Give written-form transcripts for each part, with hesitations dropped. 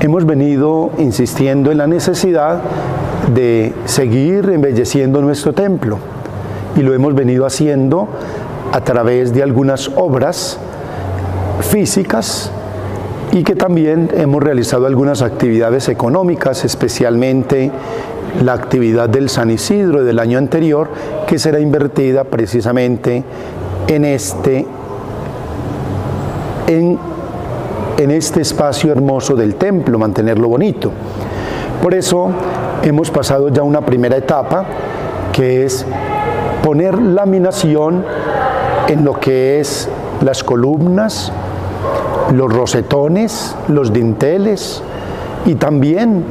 hemos venido insistiendo en la necesidad de seguir embelleciendo nuestro templo y lo hemos venido haciendo a través de algunas obras físicas y que también hemos realizado algunas actividades económicas, especialmente la actividad del San Isidro del año anterior, que será invertida precisamente en este espacio hermoso del templo, mantenerlo bonito. Por eso hemos pasado ya una primera etapa, que es poner laminación en lo que es las columnas, los rosetones, los dinteles y también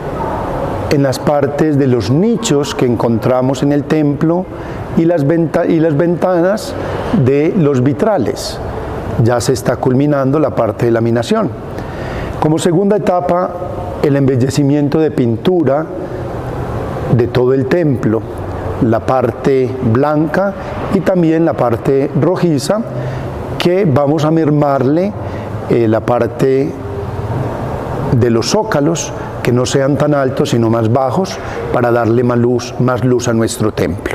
en las partes de los nichos que encontramos en el templo y las ventanas de los vitrales. Ya se está culminando la parte de laminación. Como segunda etapa, el embellecimiento de pintura de todo el templo, la parte blanca y también la parte rojiza, que vamos a mermarle la parte de los zócalos, que no sean tan altos sino más bajos, para darle más luz a nuestro templo.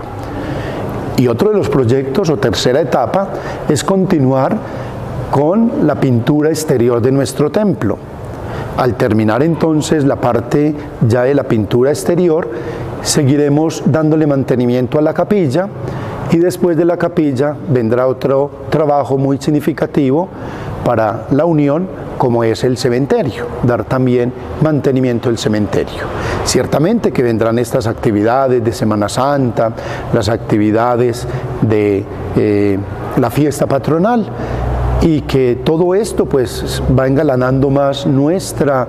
Y otro de los proyectos, o tercera etapa, es continuar con la pintura exterior de nuestro templo. Al terminar entonces la parte ya de la pintura exterior, seguiremos dándole mantenimiento a la capilla, y después de la capilla vendrá otro trabajo muy significativo para la unión, como es el cementerio, dar también mantenimiento al cementerio. Ciertamente que vendrán estas actividades de Semana Santa, las actividades de la fiesta patronal, y que todo esto pues va engalanando más nuestra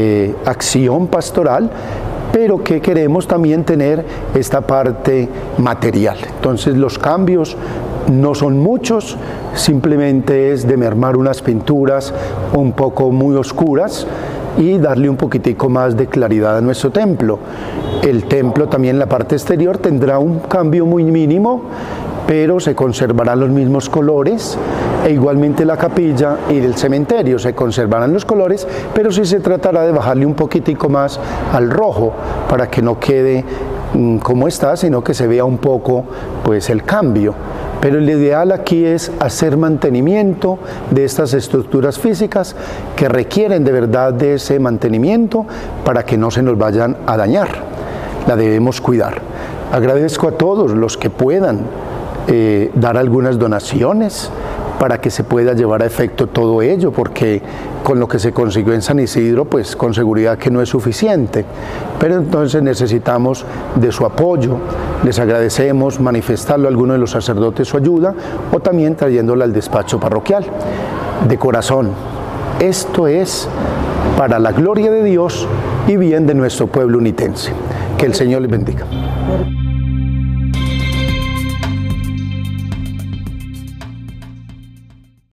acción pastoral, pero que queremos también tener esta parte material. Entonces los cambios no son muchos, simplemente es de mermar unas pinturas un poco muy oscuras y darle un poquitico más de claridad a nuestro templo. El templo también, la parte exterior, tendrá un cambio muy mínimo, pero se conservarán los mismos colores, e igualmente la capilla y el cementerio se conservarán los colores, pero sí se tratará de bajarle un poquitico más al rojo para que no quede como está, sino que se vea un poco pues el cambio. Pero el ideal aquí es hacer mantenimiento de estas estructuras físicas que requieren de verdad de ese mantenimiento para que no se nos vayan a dañar. La debemos cuidar. Agradezco a todos los que puedan dar algunas donaciones para que se pueda llevar a efecto todo ello, porque con lo que se consiguió en San Isidro, pues con seguridad que no es suficiente, pero entonces necesitamos de su apoyo. Les agradecemos manifestarlo a alguno de los sacerdotes su ayuda, o también trayéndola al despacho parroquial. De corazón, esto es para la gloria de Dios y bien de nuestro pueblo unitense. Que el Señor les bendiga.